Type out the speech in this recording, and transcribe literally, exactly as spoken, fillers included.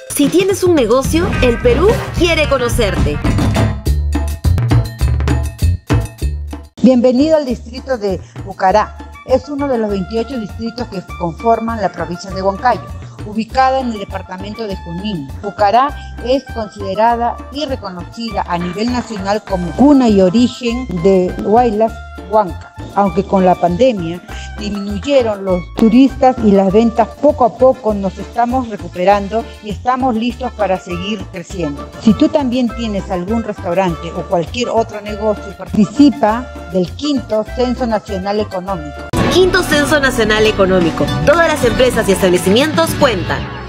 Si tienes un negocio, el Perú quiere conocerte. Bienvenido al distrito de Pucará. Es uno de los veintiocho distritos que conforman la provincia de Huancayo, ubicada en el departamento de Junín. Pucará es considerada y reconocida a nivel nacional como cuna y origen de Huaylas Huanca. Aunque con la pandemia disminuyeron los turistas y las ventas, poco a poco nos estamos recuperando y estamos listos para seguir creciendo. Si tú también tienes algún restaurante o cualquier otro negocio, participa del quinto Censo Nacional Económico. Quinto Censo Nacional Económico. Todas las empresas y establecimientos cuentan.